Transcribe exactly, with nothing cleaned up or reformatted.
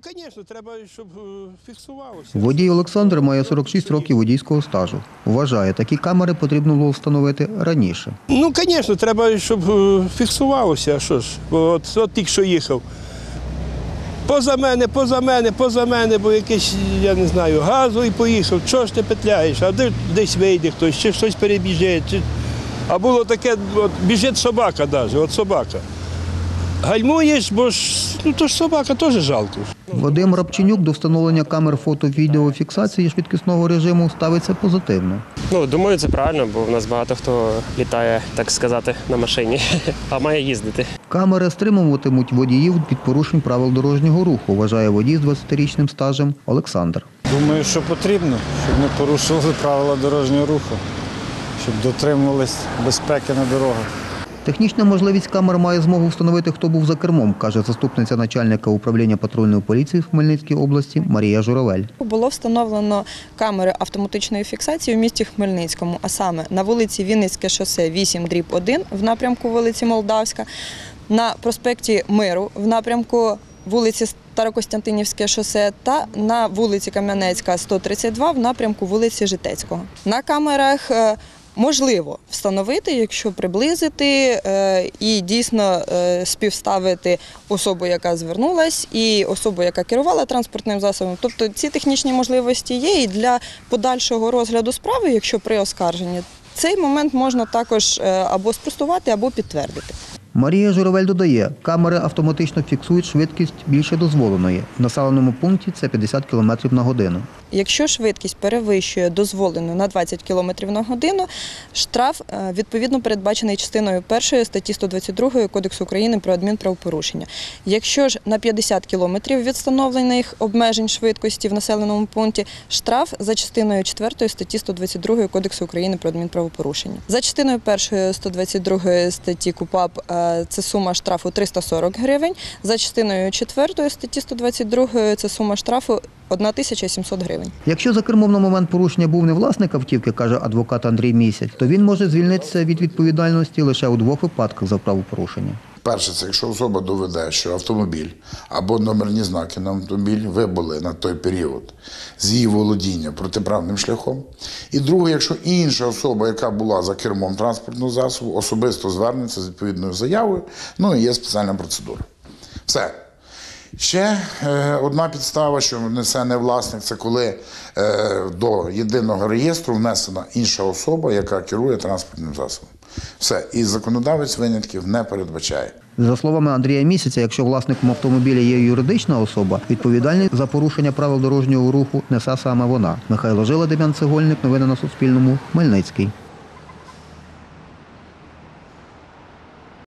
звісно, треба, щоб фіксувалося. Водій Олександр має сорок шість років водійського стажу. Вважає, такі камери потрібно було встановити раніше. Ну, звісно, треба, щоб фіксувалося. А що ж? От, от тільки що їхав. Поза мене, поза мене, поза мене, бо якийсь, я не знаю, газу і поїхав. Чого ж ти петляєш? А де десь вийде хтось, чи щось перебіжить. Чи... А було таке, от біжить собака навіть, от собака. Гальмуєш, бо ж, ну то ж собака теж жалко. Вадим Рабченюк до встановлення камер фото-відеофіксації швидкісного режиму ставиться позитивно. Ну, думаю, це правильно, бо в нас багато хто літає, так сказати, на машині, а має їздити. Камери стримуватимуть водіїв від порушень правил дорожнього руху, вважає водій з двадцятирічним стажем Олександр. Думаю, що потрібно, щоб не порушували правила дорожнього руху, щоб дотримувались безпеки на дорогах. Технічна можливість камер має змогу встановити, хто був за кермом, каже заступниця начальника управління патрульної поліції в Хмельницькій області Марія Журавель. Було встановлено камери автоматичної фіксації у місті Хмельницькому, а саме на вулиці Вінницьке шосе вісім дріб один в напрямку вулиці Молдавська, на проспекті Миру в напрямку вулиці Старокостянтинівське шосе та на вулиці Кам'янецька сто тридцять два в напрямку вулиці Житецького. На камерах можливо встановити, якщо приблизити і дійсно співставити особу, яка звернулась, і особу, яка керувала транспортним засобом. Тобто ці технічні можливості є і для подальшого розгляду справи, якщо при оскарженні, цей момент можна також або спростувати, або підтвердити. Марія Журавель додає, камери автоматично фіксують швидкість більше дозволеної. В населеному пункті це п'ятдесят кілометрів на годину. Якщо швидкість перевищує дозволену на двадцять кілометрів на годину, штраф відповідно передбачений частиною першої статті сто двадцять два Кодексу України про адмінправопорушення. Якщо ж на п'ятдесят кілометрів від встановлених обмежень швидкості в населеному пункті, штраф за частиною четвертої статті сто двадцять два Кодексу України про адмінправопорушення. За частиною першої сто двадцять другої статті КУпАП це сума штрафу триста сорок гривень, за частиною четвертої статті сто двадцять два це сума штрафу одна тисяча сімсот гривень. Якщо за кермом на момент порушення був не власник автівки, каже адвокат Андрій Місяць, то він може звільнитися від відповідальності лише у двох випадках за правопорушення. Перше, це якщо особа доведе, що автомобіль або номерні знаки на автомобіль вибули на той період з її володіння протиправним шляхом. І друге, якщо інша особа, яка була за кермом транспортного засобу, особисто звернеться з відповідною заявою, ну і є спеціальна процедура. Все. Ще е, одна підстава, що несе не власник, це коли е, до єдиного реєстру внесена інша особа, яка керує транспортним засобом. Все. І законодавець винятків не передбачає. За словами Андрія Місяця, якщо власником автомобіля є юридична особа, відповідальність за порушення правил дорожнього руху несе саме вона. Михайло Жила, Дем'ян Цегольник. Новини на Суспільному. Хмельницький.